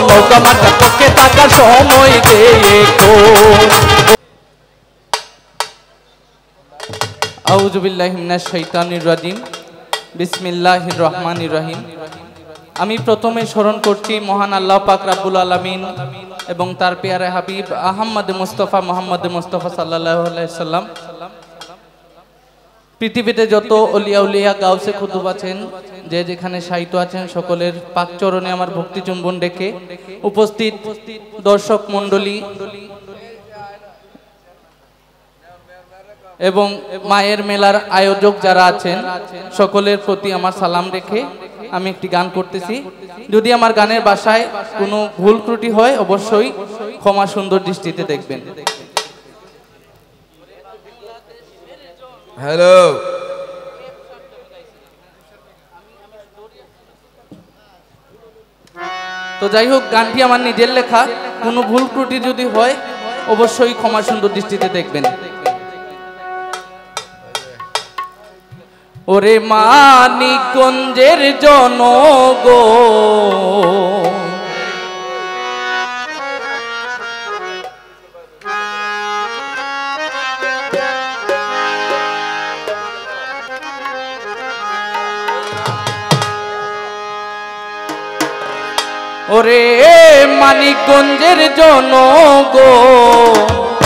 নৌকা মার্কার পক্ষে থাকার সময় যে এখন। আউযু বিল্লাহি মিনাশ শাইতানির রাজিম। বিসমিল্লাহির রহমানির রহিম। আমি প্রথমে স্মরণ করছি মহান আল্লাহ পাক রব্বুল আলামিন এবং তার পেয়ারে হাবিব আহমদ মুস্তাফা মোহাম্মদ মুস্তাফা সাল্লাল্লাহু আলাইহি সাল্লাম। পৃথিবীতে যত অলিয়া উলিয়া গাউসে কুতুব আছেন, যে যেখানে সাহিত্য আছেন, সকলের পাক চরণে আমার ভক্তি চুম্বন রেখে উপস্থিত দর্শক মণ্ডলী এবং মায়ের মেলার আয়োজক যারা আছেন সকলের প্রতি আমার সালাম রেখে আমি একটি গান করতেছি। যদি আমার গানের ভাষায় কোনো ভুল ত্রুটি হয় অবশ্যই ক্ষমা সুন্দর দৃষ্টিতে দেখবেন। হ্যালো, তো যাই হোক, গানটি আমার নিজের লেখা, কোনো ভুল ত্রুটি যদি হয় অবশ্যই ক্ষমা সুন্দর দৃষ্টিতে দেখবেন। ওরে মানিকগঞ্জের জনগণ, ওরে মানিকগঞ্জের জনগণ,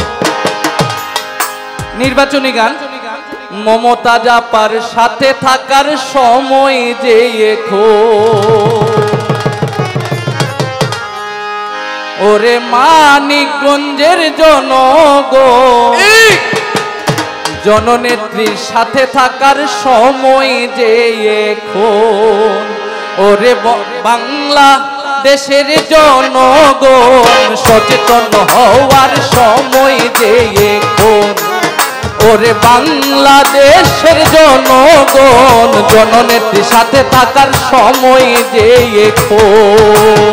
নির্বাচনী গান। মমতা জাপার সাথে থাকার সময় যে এখন। ওরে মানিকগঞ্জের জনগণ, জননেত্রীর সাথে থাকার সময় যে এখন। ওরে বাংলা দেশের জনগণ, সচেতন হওয়ার সময় যে এখন। ওরে বাংলাদেশের জনগণ, জননেত্রীর সাথে থাকার সময় যে এখন।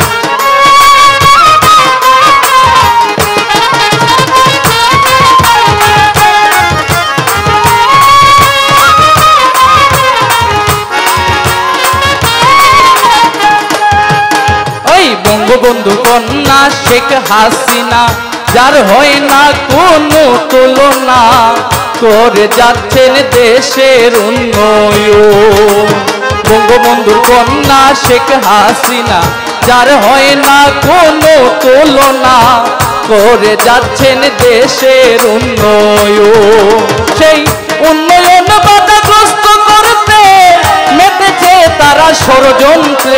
বঙ্গবন্ধু কন্যা শেখ হাসিনা, যার হয় না কোনো তুলনা, করে যাচ্ছেন দেশের উন্নয়ন। বঙ্গবন্ধুর কন্যা শেখ হাসিনা, যার হয় না কোনো তুলনা, করে যাচ্ছেন দেশের উন্নয়ন। সেই উন্নয়ন বাধাগ্রস্ত করতে মেতেছে তারা ষড়যন্ত্রে।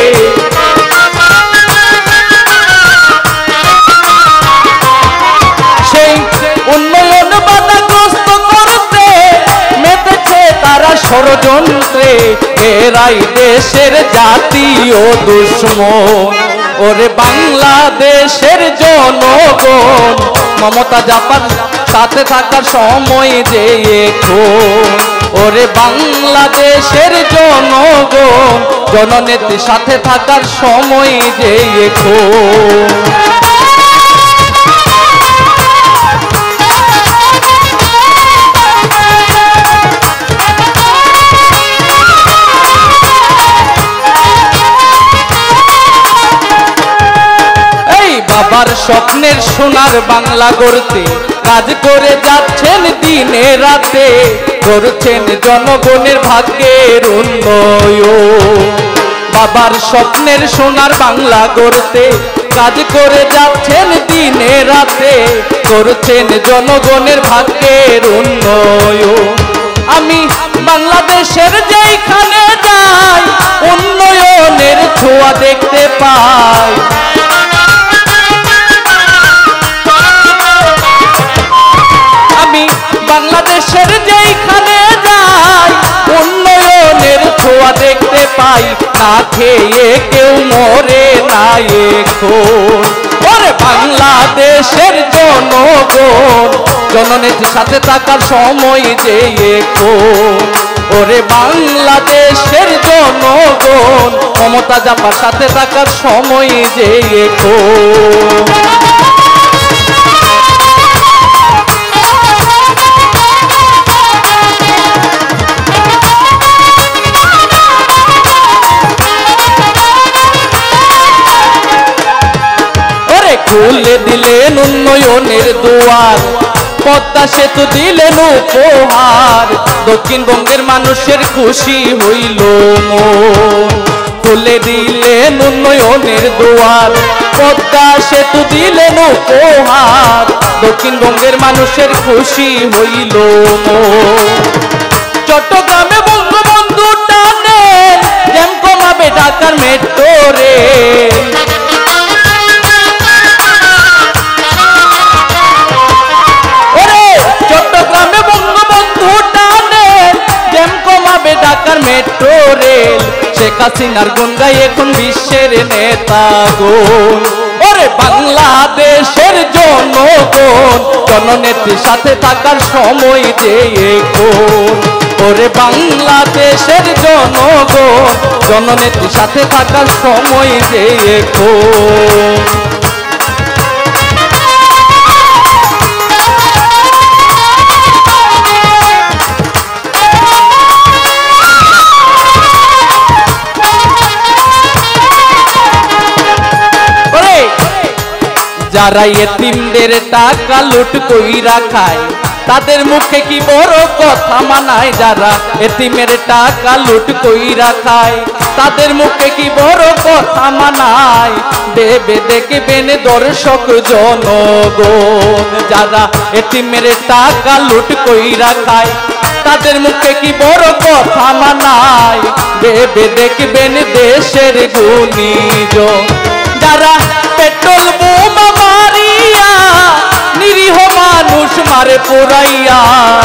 উন্নয়ন বাধাগ্রস্ত করতে মেতেছে তারা ষড়যন্ত্রে, এরাই দেশের জাতীয় দুশ্মন। ওরে বাংলাদেশের জনগণ, মমতা জাপার সাথে থাকার সময় যে এখন। ওরে বাংলাদেশের জনগণ, জননেত্রীর সাথে থাকার সময় যে এখন। বাবার স্বপ্নের সোনার বাংলা গড়তে কাজ করে যাচ্ছেন দিনে রাতে, করছেন জনগণের ভাগ্যের উন্নয়ন। বাবার স্বপ্নের সোনার বাংলা গড়তে কাজ করে যাচ্ছেন দিনে রাতে, করছেন জনগণের ভাগ্যের উন্নয়ন। আমি বাংলাদেশের যেখানে যাই উন্নয়নের ছোঁয়া দেখতে পাই। বাংলাদেশের যেখানে যাই উন্নয়নের ছোঁয়া দেখতে পাই, না খেয়ে কেউ মরে না এখন। ওরে বাংলাদেশের জনগণ, জননেত্রীর সাথে থাকার সময় যে এখন। ওরে বাংলাদেশের জনগণ, মমতা জাপার সাথে থাকার সময় যে এখন। খুলে দিলেন উন্নয়নের দুয়ার, পদ্মা সেতু দিলেন উপহার, দক্ষিণবঙ্গের মানুষের খুশি হইল মন। খুলে দিলেন উন্নয়নের দুয়ার, পদ্মা সেতু দিলেন উপহার, দক্ষিণবঙ্গের মানুষের খুশি হইল মন। চট্টগ্রামে বঙ্গবন্ধু টানেন, জ্যাম কমাবে ঢাকার মেট্রো রেল। চট্টগ্রামে বঙ্গবন্ধু টানেন, জ্যাম কমাবে ঢাকার মেট্রো রেল। শেখ হাসিনার গুণ গাই এখন বিশ্বের নেতা গোল। ওরে বাংলাদেশের জনগণ, জননেত্রীর সাথে থাকার সময় যে এখন। ওরে বাংলাদেশের জনগণ, জননেত্রীর সাথে থাকার সময় যে এখন। যারা এতিমদের টাকা লুট কইরা খায়, তাদের মুখে কি বড় কথা মানায়। যারা এতিমের টাকা লুট কইরা খায়, তাদের মুখে কি বড় কথা মানায়। দেবে দেখবেন দর্শক জনগণ, যারা এতিমের টাকা লুট কইরা খায়, তাদের মুখে কি বড় কথা মানায়। দেবে দেখবেন দেশের গুণীজন, যারা পেট্রোল বোমা মারিয়া নিরীহ মানুষ মারে পোড়াইয়া।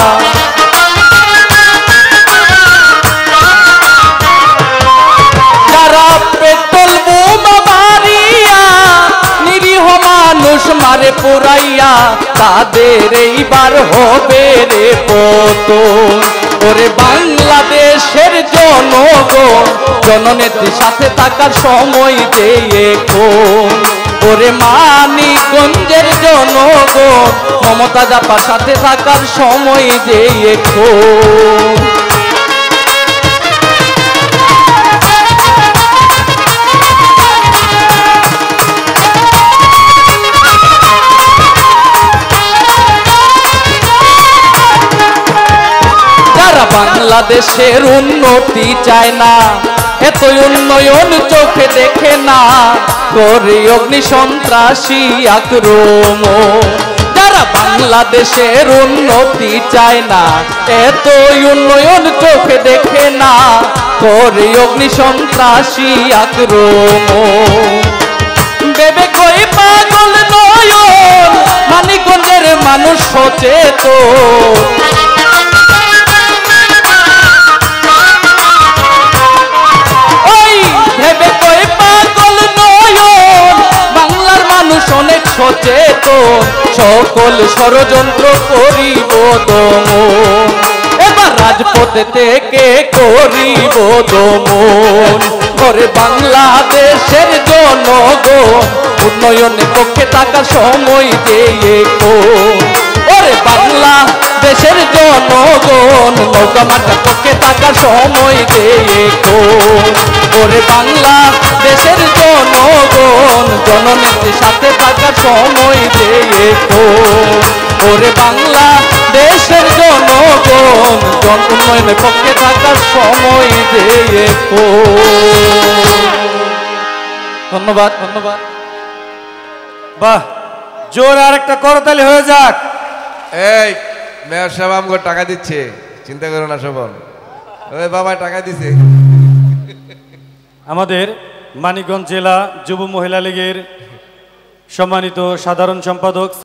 যারা পেট্রোল বোমা মারিয়া নিরীহ মানুষ মারে পোড়াইয়া, তাদের এইবার হবে রে পতন। ওরে বাংলাদেশের জনগণ, জননেত্রীর সাথে থাকার সময় যে এখন। ওরে মানিকগঞ্জের জনগণ, মমতা জাপার সাথে থাকার সময় যে এখন। বাংলাদেশের উন্নতি চায় না, এত উন্নয়ন চোখে দেখে না, করে অগ্নি সন্ত্রাসী আক্রমণ। যারা বাংলাদেশের উন্নতি চায় না, এত উন্নয়ন চোখে দেখে না, করে অগ্নি সন্ত্রাসী আক্রমণ। ভেবে কই পাগল নয়ন, মানিকগঞ্জের মানুষ সচেতন। অনেক সচেতন, সকল ষড়যন্ত্র করিব দমন। এবার রাজপথে থেকে করিব দমন। ওরে বাংলাদেশের জনগণ, উন্নয়নের পক্ষে থাকার সময় যে এখন। ওরে বাংলাদেশের জনগণ, নৌকা মার্কার পক্ষে থাকার সময় যে এখন। ওরে বাংলাদেশের জনগণ, জননেত্রীর সাথে থাকার সময় যে এখন। ওরে বাংলাদেশের জনগণ, জন উন্নয়নের পক্ষে থাকার সময় যে এখন। ধন্যবাদ, ধন্যবাদ। বাহ, জোর আর একটা করতালি হয়ে যাক। এই মেয়র সাহেব আমাকে টাকা দিচ্ছে, চিন্তা করো না শোভন। ওই বাবা টাকা দিছে। আমাদের মানিকগঞ্জ জেলা যুব মহিলা লীগের সম্মানিত সাধারণ সম্পাদক